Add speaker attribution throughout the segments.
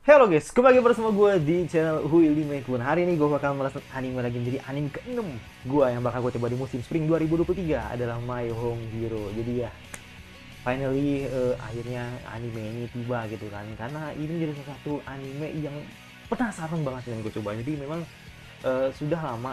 Speaker 1: Halo guys, kembali lagi bersama gue di channel Huili Mekun. Hari ini gue bakal melas anime lagi menjadi anime ke-6 gue yang bakal gue coba di musim Spring 2023 adalah My Home Hero. Jadi ya, finally akhirnya anime ini tiba gitu kan. Karena ini jadi salah satu anime yang penasaran banget dengan gue coba. Jadi memang sudah lama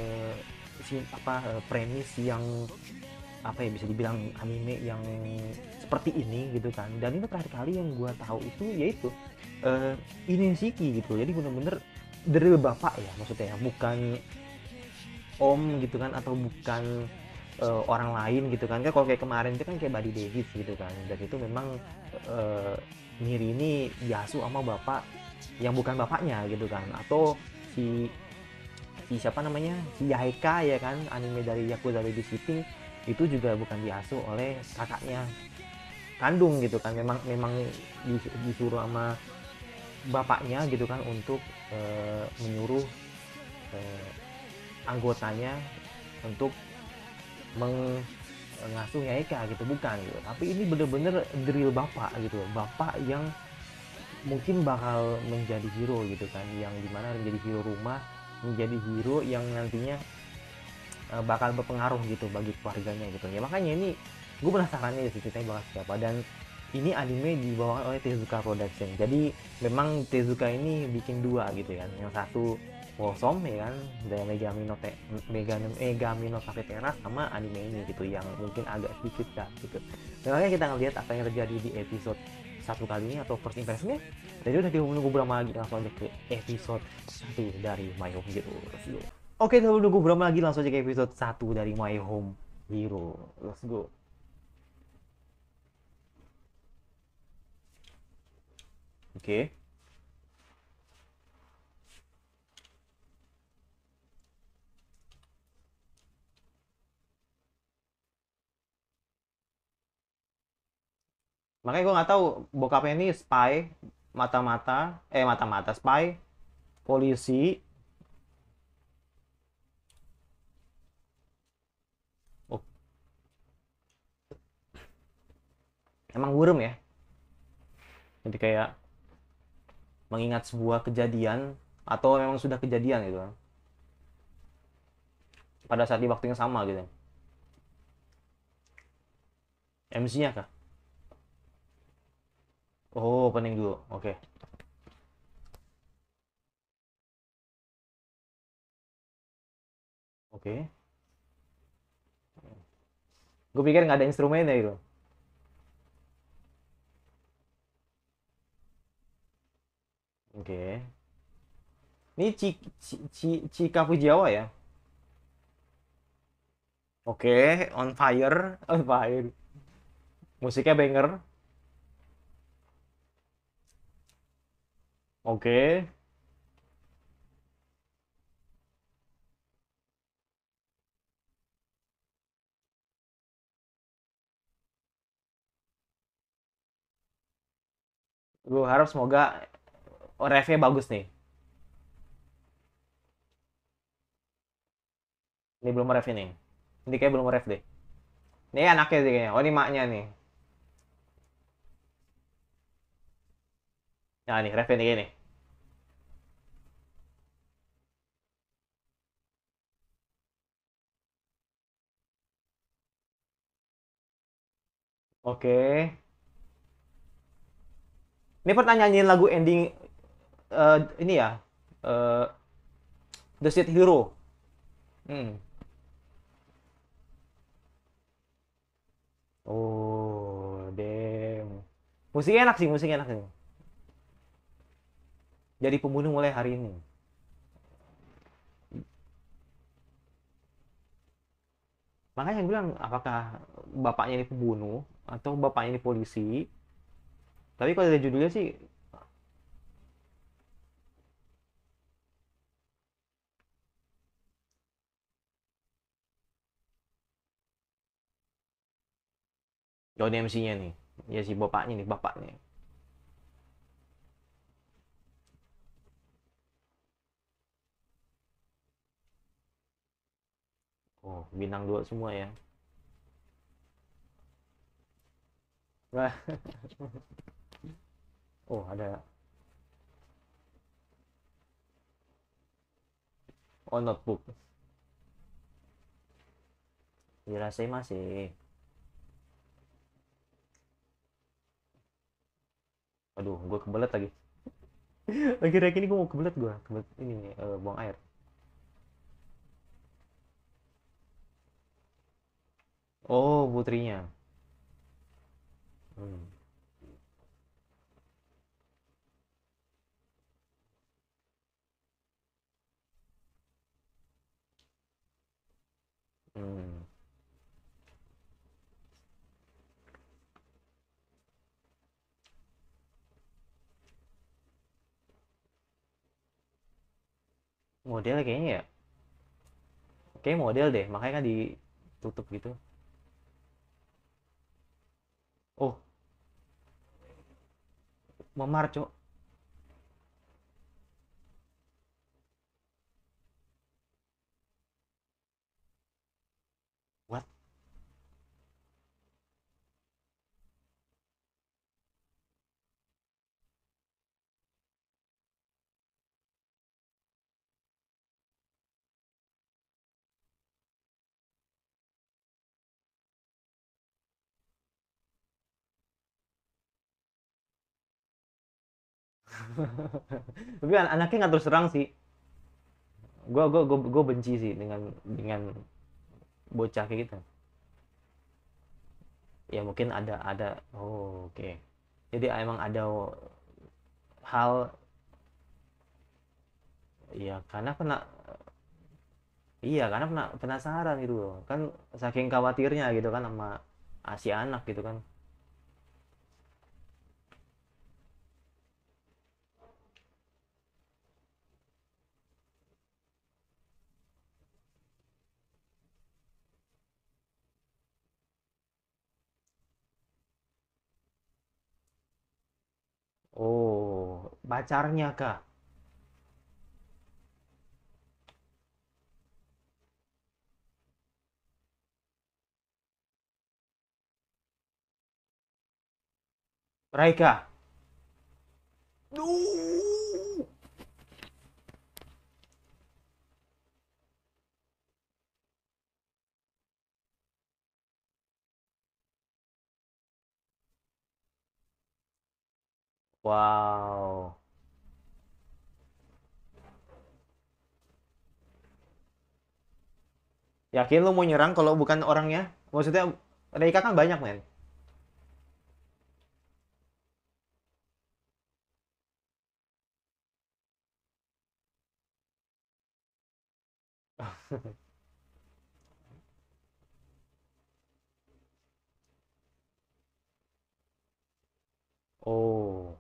Speaker 1: premis yang apa ya bisa dibilang anime yang seperti ini gitu kan, dan ini terakhir kali yang gue tahu itu yaitu uh, Inensiki gitu. Jadi bener-bener dari bapak ya, maksudnya bukan om gitu kan, atau bukan orang lain gitu kan. Kalau kayak kemarin itu kan kayak Buddy Davis gitu kan, dan itu memang uh, Miri ini diasuh sama bapak yang bukan bapaknya gitu kan, atau si si siapa namanya, si Yaika ya kan, anime dari Yakuza Babysitting itu juga bukan diasuh oleh kakaknya kandung gitu kan. Memang disuruh sama bapaknya gitu kan untuk menyuruh eh, anggotanya untuk mengasuh Yaika gitu, bukan gitu. Tapi ini bener-bener drill bapak gitu, bapak yang mungkin bakal menjadi hero gitu kan, yang dimana menjadi hero rumah, menjadi hero yang nantinya bakal berpengaruh gitu bagi keluarganya gitu ya. Makanya ini gue penasaran nih ceritanya bakal siapa, dan ini anime dibawakan oleh Tezuka Production. Jadi memang Tezuka ini bikin dua gitu kan, yang satu Wholesome ya kan, dari Megami no Cafeteria, sama anime ini gitu yang mungkin agak sedikit dark gitu. Dan makanya kita ngeliat apa yang terjadi di episode satu kali ini atau first impressionnya. Jadi udah menunggu berapa lagi, langsung aja ke episode satu dari My Home Hero. Let's go. Oke, sebelum nunggu berapa lagi, langsung aja ke episode satu dari My Home Hero. Let's go. Oke. Makanya gue nggak tahu bokapnya ini spy, mata-mata, mata-mata spy, polisi. Oh, emang burem ya. Jadi kayak mengingat sebuah kejadian atau memang sudah kejadian gitu kan. Pada saat di waktu yang sama gitu. MC-nya kah? Oh, pening dulu. Oke. Oke. Gue pikir nggak ada instrumennya gitu. Oke. Ini Chika Fujiwara ya? Oke, on fire, on fire. Musiknya banger. Oke. Gue harap semoga refnya bagus nih. Ini belum ref ini. Ini kayak belum ref deh. Ini anaknya sih kayaknya. Oh, ini maknya nih. Nah, nih ref ini gini. Oke. Ini pernah nyanyiin lagu ending ini ya. eh, The Seed Hero. Hmm. Oh, damn. Musiknya enak sih, musiknya enak sih. Jadi pembunuh mulai hari ini. Makanya yang bilang apakah bapaknya ini pembunuh atau bapaknya ini polisi. Tapi kalau dari judulnya sih, Johnny MC-nya nih. Ya si bapaknya nih, bapaknya. Oh, bintang dua semua ya. Wah, oh ada. Oh, notebook. Dirasain masih. Aduh, gue kebelet lagi. Lagi ini gue mau kebelet gue. Kebelet ini nih, buang air. Oh, putrinya. Hmm. Hmm. Model kayaknya ya. Kayak model deh, makanya kan ditutup gitu. Oh, memar, Cok. What? Tapi anaknya nggak terus terang sih. Gua benci sih dengan bocah kayak gitu. Ya mungkin ada. Oh, oke. Jadi emang ada hal. Iya, karena pernah. Iya, karena penasaran gitu loh. Kan saking khawatirnya gitu kan sama si anak gitu kan. Oh, pacarnya kah? Raika. Duh. Wow. Yakin lu mau nyerang kalau bukan orangnya? Maksudnya Raika kan banyak, men. Oh.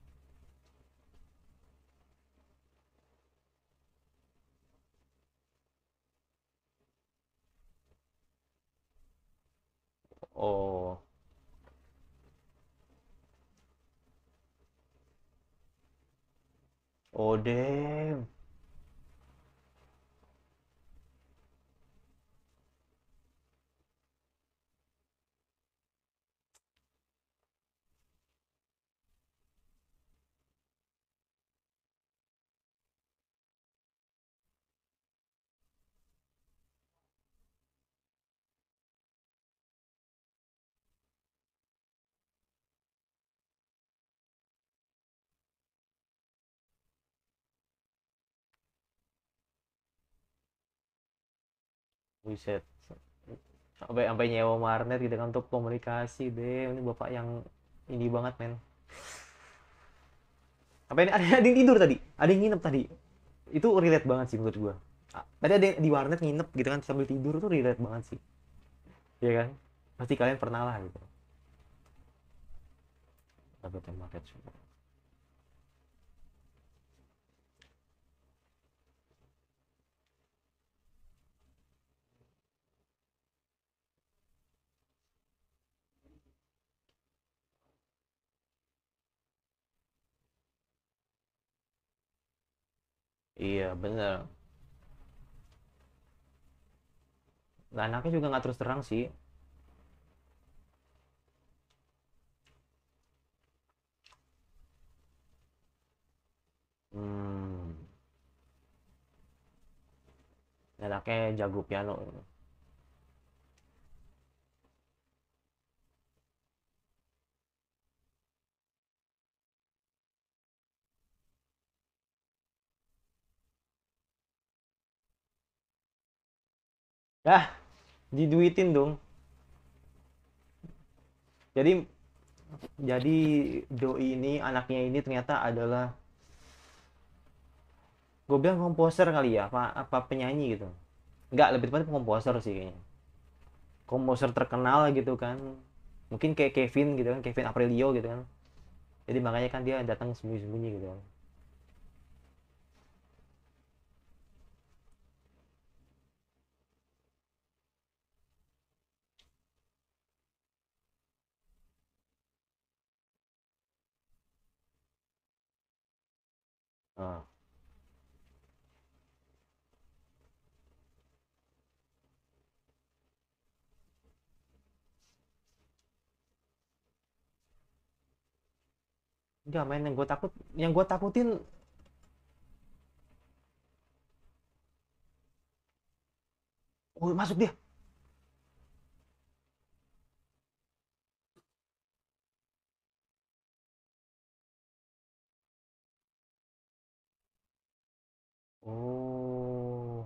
Speaker 1: Oh. Oh, damn. Buset. Sampai nyewa warnet gitu kan untuk komunikasi deh. Ini bapak yang ini banget, men. Apa ini ada yang tidur tadi? Ada yang nginep tadi. Itu relate banget sih menurut gua. Tadi ada yang di warnet nginep gitu kan sambil tidur tuh relate banget sih. Iya kan? Pasti kalian pernah lah gitu. Dapat market semua. Iya, bener. Nah, anaknya juga nggak terus terang sih. Hmm. anaknya jago piano. Dah, diduitin dong. Jadi jadi doi ini, anaknya ini ternyata adalah, gue bilang komposer kali ya, apa penyanyi gitu. Nggak, lebih tepatnya komposer sih kayaknya. Komposer terkenal gitu kan. Mungkin kayak Kevin gitu kan, Kevin Aprilio gitu kan. Jadi makanya kan dia datang sembunyi-sembunyi gitu kan. Ah. Enggak main, yang gue takutin. Oh, masuk dia. Oh,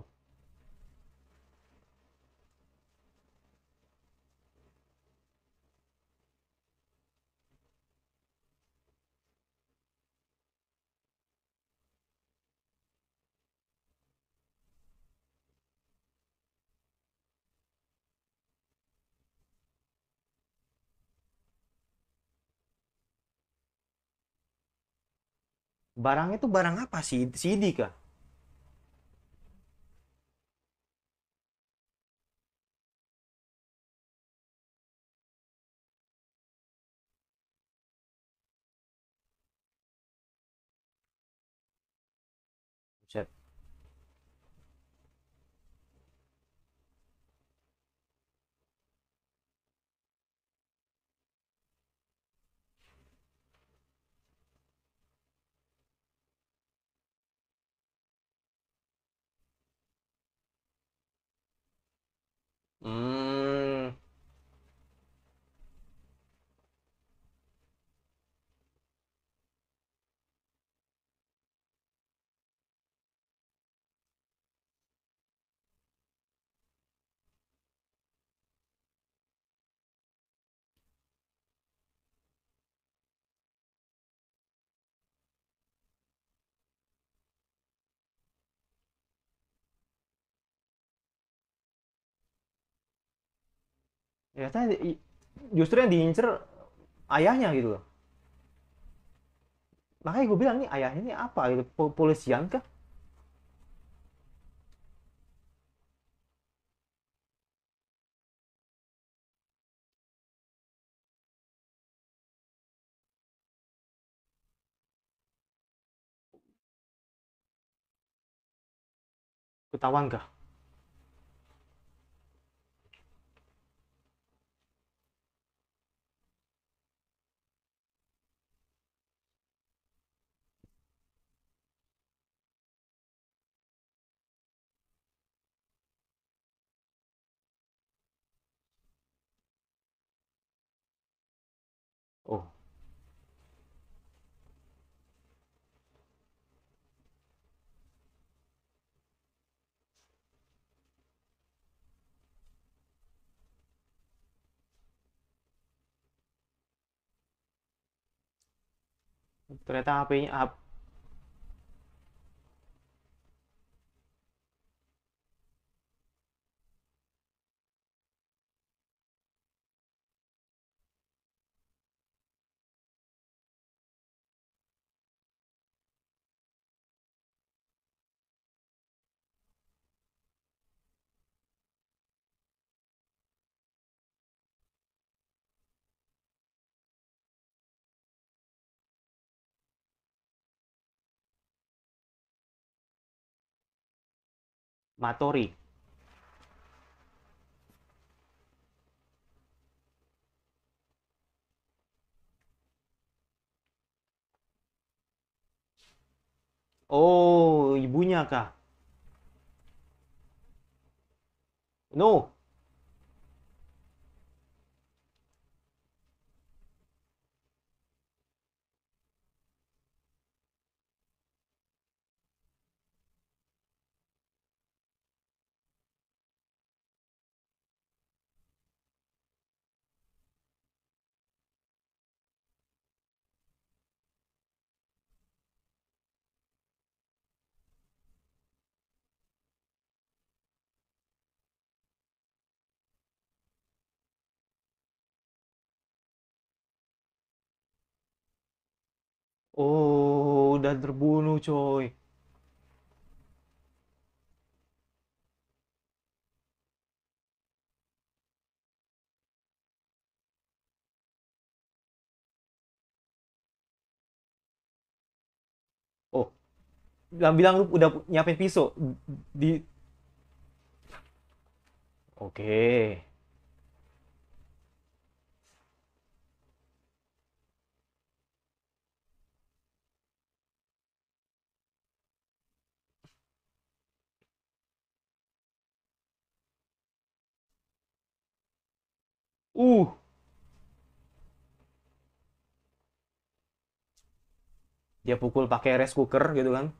Speaker 1: barangnya tuh barang apa sih? CD kah? Buset. Hmm, ya tadi justru yang diincer ayahnya gitu loh. Makanya gue bilang nih, ayahnya ini apa gitu? Polisian kah? Ketahuan kah? Oh, ternyata HP-nya Matori. Oh, ibunya kah? No. Oh, udah terbunuh, coy. Oh, bilang lu udah nyiapin pisau di. Oke. Uh, dia pukul pakai rice cooker gitu kan.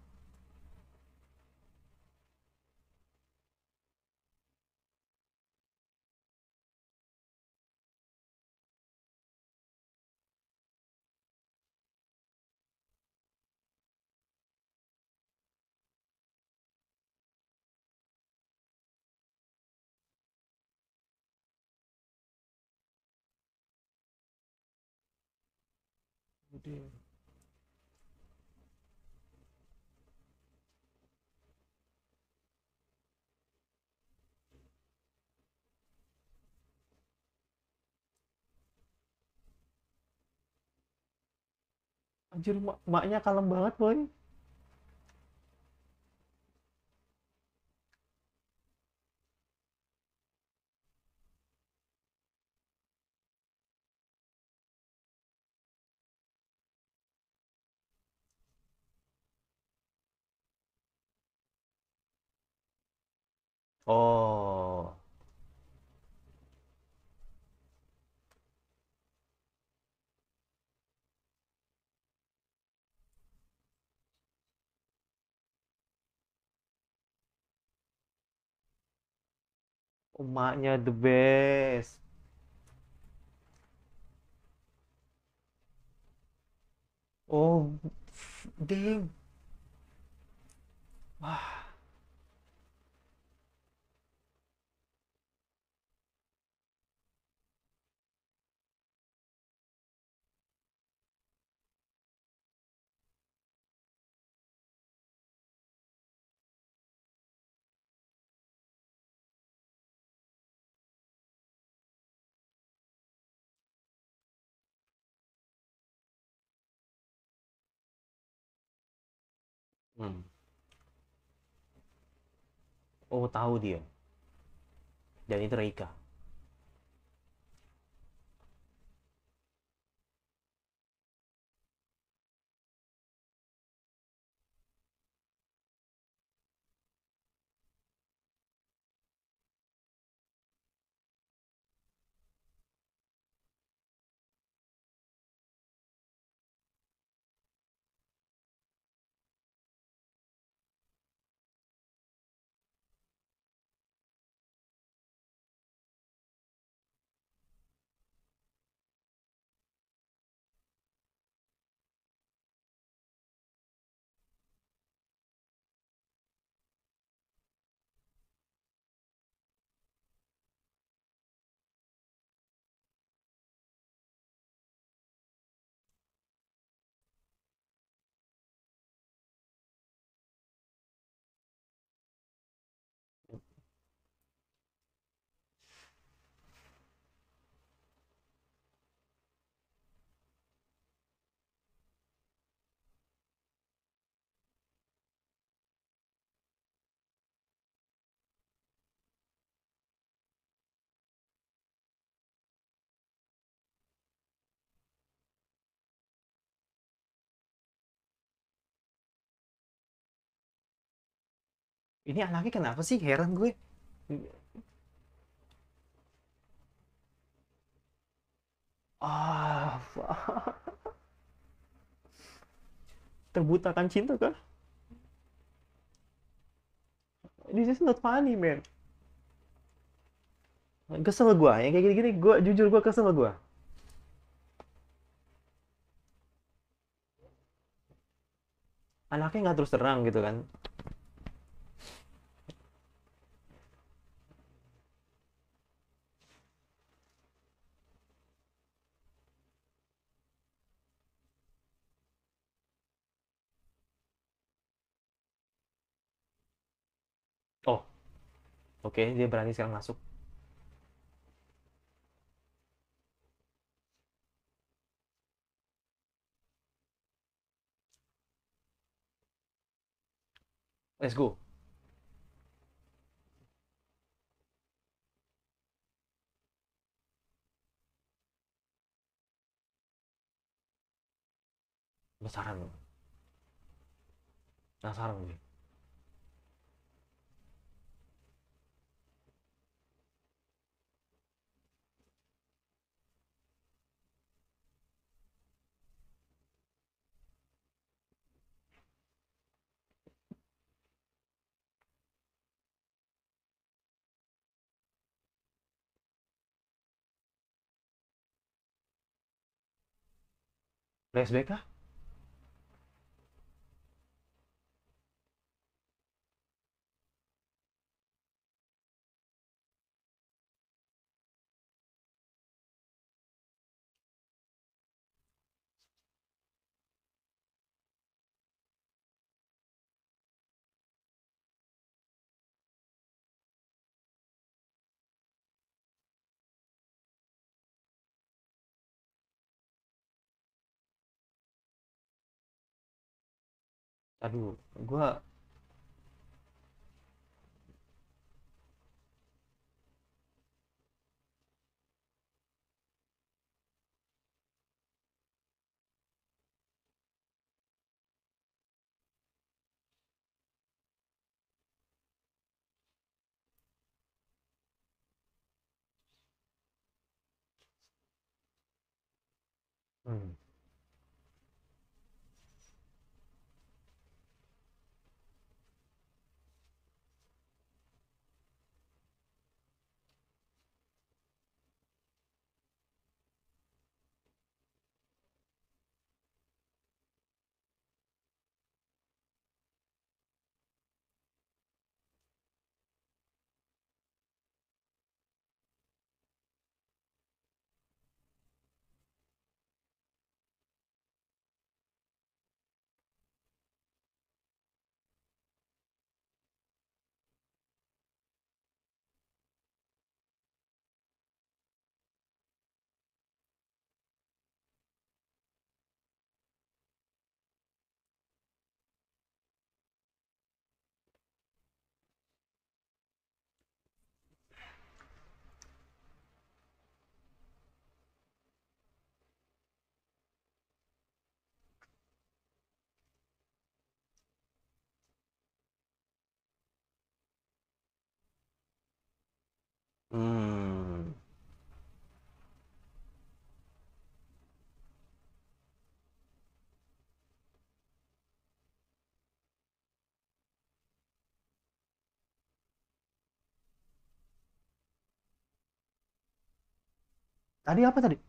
Speaker 1: Anjir, maknya kalem banget, boy. Oh, emaknya the best. Oh, damn. Wah, hmm. Oh, tahu dia. Dan itu Reika. Ini anaknya kenapa sih? Heran gue. Ah, terbutakan cinta kah? This is not funny, man. Kesel gue, yang kayak gini-gini, gue jujur gue kesel gue. Anaknya nggak terus terang gitu kan. Oh, oke, dia berani sekarang masuk. Let's go. Penasaran, penasaran gue. Flashback kah? Aduh, gue hmm. Hmm. Tadi apa tadi?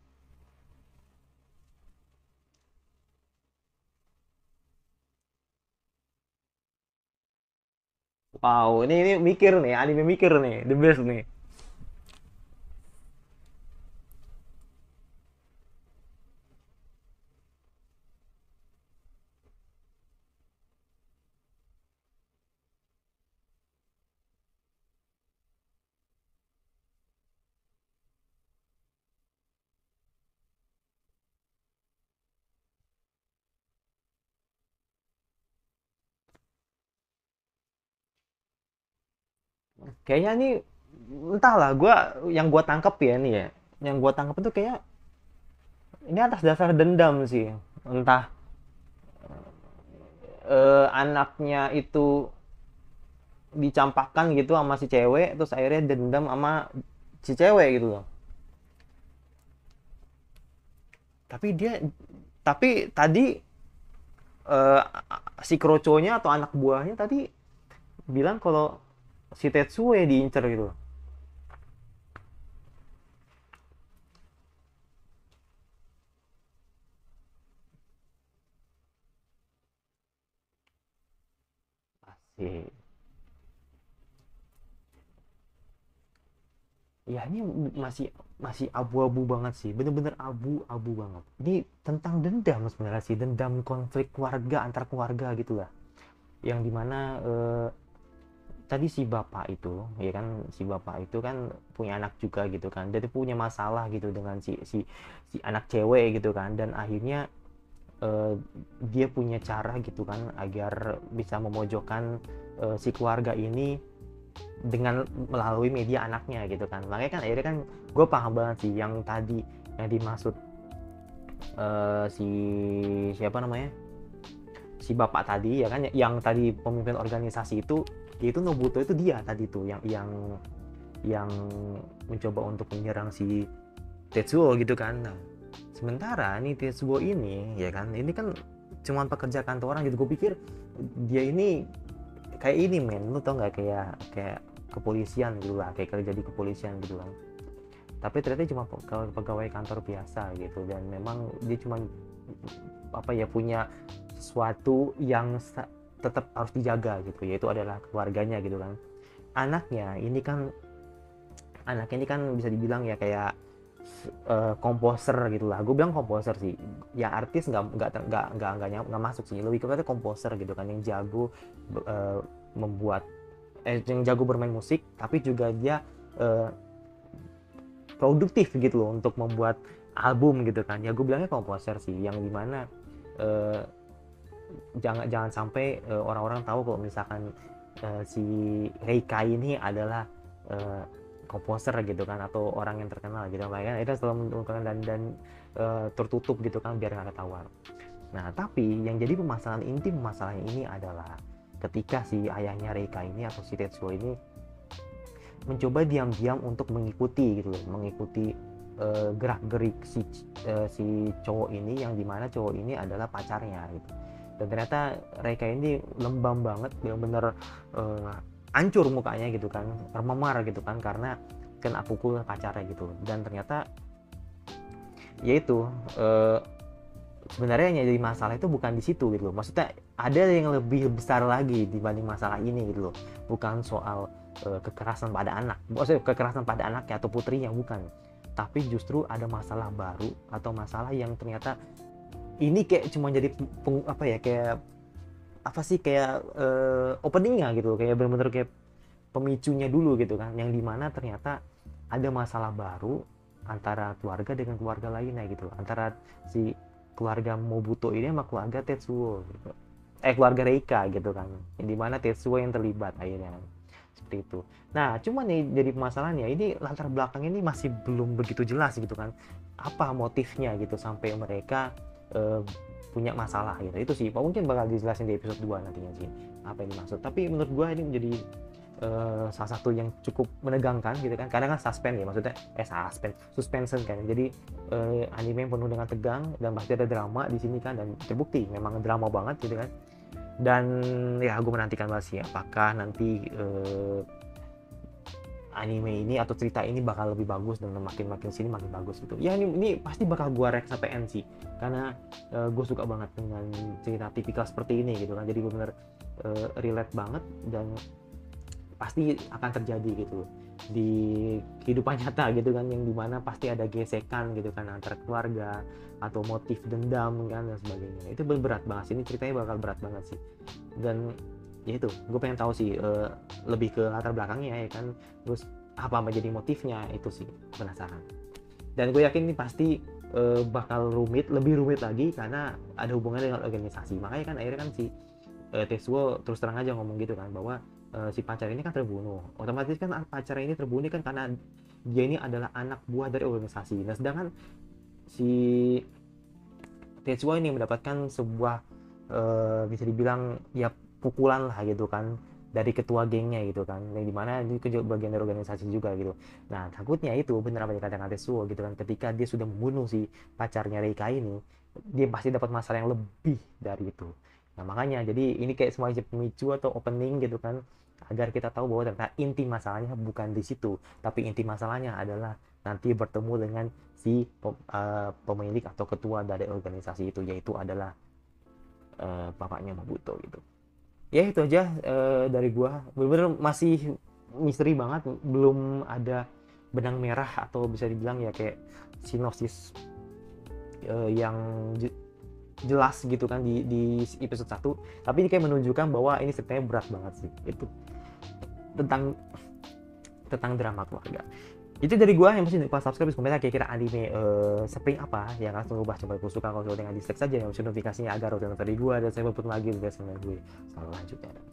Speaker 1: Wow, ini mikir nih, anime mikir nih, the best nih. Kayaknya nih, entahlah, gua tangkep ya nih ya. Yang gua tangkep itu kayak ini atas dasar dendam sih. Entah anaknya itu dicampakkan gitu sama si cewek, terus akhirnya dendam sama si cewek gitu loh. Tapi dia, tapi tadi eh, si Kroconya atau anak buahnya tadi bilang kalau si Tetsuo diincer gitu. Asik. Ya ini masih masih abu-abu banget sih, bener-bener abu-abu banget. Ini tentang dendam sebenarnya sih, dendam konflik keluarga antar keluarga gitu lah, yang dimana tadi si bapak itu, ya kan, si bapak itu kan punya anak juga gitu kan, dia tuh punya masalah gitu dengan si anak cewek gitu kan, dan akhirnya eh, dia punya cara gitu kan agar bisa memojokkan si keluarga ini dengan melalui media anaknya gitu kan. Makanya kan akhirnya kan gue paham banget sih yang tadi yang dimaksud si siapa namanya, si bapak tadi ya kan, yang tadi pemimpin organisasi itu, yaitu Nobuto itu, dia tadi tuh yang mencoba untuk menyerang si Tetsuo gitu kan. Nah, sementara nih Tetsuo ini ya kan, ini kan cuman pekerja kantoran gitu. Gue pikir dia ini kayak ini men, lu tau nggak, kayak kayak kepolisian gitu lah, kayak kerja di kepolisian gitu kan. Tapi ternyata cuma pegawai kantor biasa gitu, dan memang dia cuma apa ya, punya sesuatu yang tetap harus dijaga gitu, yaitu adalah keluarganya gitu kan. Anaknya ini kan, anaknya ini kan bisa dibilang ya kayak komposer gitu lah. Gue bilang komposer sih, ya artis nggak masuk sih, lebih kepada komposer gitu kan, yang jago uh, membuat yang jago bermain musik, tapi juga dia uh, produktif gitu loh untuk membuat album gitu kan. Ya gue bilangnya komposer sih, yang dimana uh, jangan jangan sampai orang-orang tahu kalau misalkan si Reika ini adalah uh, komposer gitu kan, atau orang yang terkenal gitu. Makanya itu selalu menunjukkan dan tertutup gitu kan, biar nggak ketahuan. Nah, tapi yang jadi permasalahan inti permasalahan ini adalah ketika si ayahnya Reika ini atau si Tetsuo ini mencoba diam-diam untuk mengikuti gitu loh, mengikuti gerak-gerik si cowok ini, yang dimana cowok ini adalah pacarnya gitu. Dan ternyata Reika ini lembam banget, benar-benar hancur mukanya gitu kan, memar gitu kan, karena kena pukul pacarnya gitu. Dan ternyata yaitu sebenarnya yang jadi masalah itu bukan di situ gitu loh. Maksudnya ada yang lebih besar lagi dibanding masalah ini gitu loh. Bukan soal kekerasan pada anak, maksudnya kekerasan pada anaknya atau putrinya, bukan. Tapi justru ada masalah baru atau masalah yang ternyata ini kayak cuma jadi apa ya, kayak apa sih, kayak openingnya gitu, kayak bener-bener kayak pemicunya dulu gitu kan, yang dimana ternyata ada masalah baru antara keluarga dengan keluarga lainnya gitu, antara si keluarga Mobuto ini sama keluarga Tetsuo gitu. Keluarga Reika gitu kan, yang dimana Tetsuo yang terlibat akhirnya kan. Seperti itu. Nah, cuman nih jadi permasalahannya ini, latar belakang ini masih belum begitu jelas gitu kan, apa motifnya gitu sampai mereka eh, punya masalah gitu. Itu sih mungkin bakal dijelasin di episode 2 nantinya sih, apa yang dimaksud. Tapi menurut gue ini menjadi salah satu yang cukup menegangkan gitu kan, karena kan suspense ya, maksudnya suspense kan, jadi anime yang penuh dengan tegang dan pasti ada drama di sini kan, dan terbukti memang drama banget gitu kan. Dan ya gue menantikan banget sih apakah nanti anime ini atau cerita ini bakal lebih bagus, dan makin sini makin bagus gitu ya. Ini pasti bakal gue rek sampai end sih, karena gue suka banget dengan cerita tipikal seperti ini gitu kan, jadi gue bener relate banget, dan pasti akan terjadi gitu di kehidupan nyata gitu kan, yang dimana pasti ada gesekan gitu kan antar keluarga atau motif dendam kan dan sebagainya. Itu berat banget sih, ini ceritanya bakal berat banget sih. Dan ya itu, gue pengen tahu sih lebih ke latar belakangnya ya kan, terus apa menjadi motifnya, itu sih penasaran. Dan gue yakin ini pasti bakal lebih rumit lagi, karena ada hubungannya dengan organisasi. Makanya kan akhirnya kan si Tetsuo terus terang aja ngomong gitu kan, bahwa si pacar ini kan terbunuh. Otomatis kan pacar ini terbunuh kan karena dia ini adalah anak buah dari organisasi. Nah, sedangkan si Tetsuo ini mendapatkan sebuah bisa dibilang ya pukulan lah gitu kan, dari ketua gengnya gitu kan, yang dimana itu bagian dari organisasi juga gitu. Nah takutnya itu bener apa yang dikatakan Tetsuo gitu kan, ketika dia sudah membunuh si pacarnya Reika ini, dia pasti dapat masalah yang lebih dari itu. Nah makanya jadi ini kayak semacam pemicu atau opening gitu kan, agar kita tahu bahwa ternyata inti masalahnya bukan di situ, tapi inti masalahnya adalah nanti bertemu dengan si pemilik atau ketua dari organisasi itu, yaitu adalah bapaknya Mabuto gitu. Ya itu aja dari gua, bener-bener masih misteri banget, belum ada benang merah atau bisa dibilang ya kayak sinopsis yang jelas gitu kan di episode 1. Tapi ini kayak menunjukkan bahwa ini ceritanya berat banget sih, itu tentang drama keluarga. Itu dari gua, yang pasti lupa subscribe, komentar kira-kira anime Spring apa yang harus mengubah. Coba suka, kalau dengan dislike saja, yang notifikasinya agar udah dari gua dan saya pun lagi video gue selanjutnya.